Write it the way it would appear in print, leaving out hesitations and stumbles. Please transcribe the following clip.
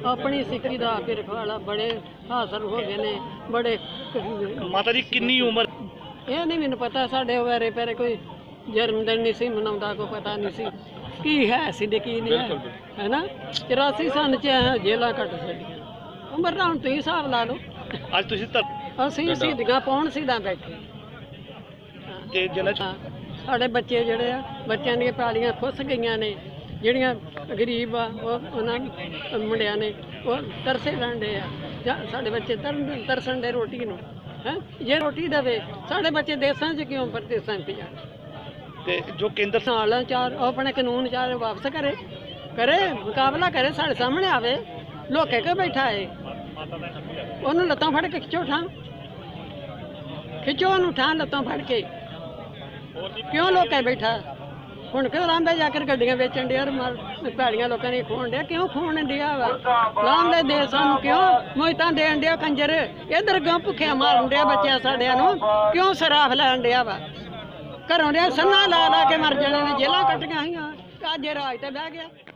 अपनी सिक्की का आके रखवाला बड़े हासिल हो गए ने बड़े। माता जी किन्नी उम्र? ये नहीं मैंने पता, साढ़े वेरे पेरे कोई जन्मदिन नहीं सी मनाउंदा, को पता नहीं सी की है सी दे की नहीं है ना। 84 सन च जेलां कट छड्डियां, उम्र ना हुण तुसीं हिसाब ला लो। ਅੱਜ ਤੁਸੀਂ ਅਸੀਂ ਸ਼ਹੀਦੀਆਂ ਪਾਉਣ ਸਿੱਧਾ ਬੈਠੇ ਤੇ ਜਿਹਨਾਂ ਸਾਡੇ ਬੱਚੇ ਜਿਹੜੇ ਆ, ਬੱਚਿਆਂ ਦੀਆਂ ਪਾਲੀਆਂ ਖੁੱਸ ਗਈਆਂ ਨੇ, ਜਿਹੜੀਆਂ ਗਰੀਬ ਆ ਉਹਨਾਂ ਮੁੰਡਿਆਂ ਨੇ ਉਹ ਤਰਸੇ ਰਹਿੰਦੇ ਆ, ਜਾਂ ਸਾਡੇ ਬੱਚੇ ਤਰਸਣ ਦੇ ਰੋਟੀ ਨੂੰ ਹੈ। ਜੇ ਰੋਟੀ ਦੇਵੇ ਸਾਡੇ ਬੱਚੇ ਦੇਸਾਂ 'ਚ ਕਿਉਂ ਪਰਦੇਸਾਂ 'ਚ ਜਾਣ? ਤੇ ਜੋ ਕੇਂਦਰ ਸਾਲਾਂ ਚਾਰ ਉਹ ਆਪਣੇ ਕਾਨੂੰਨ ਚਾਰ ਵਾਪਸ ਕਰੇ ਮੁਕਾਬਲਾ ਕਰੇ, ਸਾਡੇ ਸਾਹਮਣੇ ਆਵੇ। ਲੋਕੇ ਕੇ ਬੈਠਾ ਏ, ਉਹਨੂੰ ਲੱਤਾਂ ਫੜ ਕੇ ਖਿੱਚੋ ਉਹਨੂੰ ਠਾਂ ਲੱਤਾਂ ਫੜ ਕੇ। ਕਿਉਂ ਲੋਕੇ ਬੈਠਾ ਹੁਣ? ਕਿਉਂ ਲਾਂਬੇ ਜਾ ਕੇ ਗੱਡੀਆਂ ਵੇਚਣ ਡਿਆ, ਭੈੜੀਆਂ ਲੋਕਾਂ ਨੇ ਖੋਣ ਡਿਆ? ਕਿਉਂ ਖੋਣ ਡਿਆ ਵਾ? ਲਾਂਬੇ ਦੇ ਸਾਨੂੰ ਕਿਉਂ ਮੋਇਤਾਂ ਦੇਣ ਡਿਆ ਕੰਜਰ? ਇੱਧਰ ਗਾਂ ਭੁੱਖਿਆ ਮਾਰਨ ਡਿਆ ਬੱਚਿਆਂ ਸਾਡਿਆਂ ਨੂੰ, ਕਿਉਂ ਸਰਾਫ ਲੈਣ ਡਿਆ ਵਾ? ਘਰੋਂ ਦੇ ਸੰਨਾ ਲਾ ਕੇ ਮਰ ਜਾਣੇ ਨੇ, ਜੇਲਾਂ ਕੱਟੀਆਂ ਹੋਈਆਂ, ਅੱਜ ਰਾਜ ਤੇ ਬਹਿ ਗਿਆ।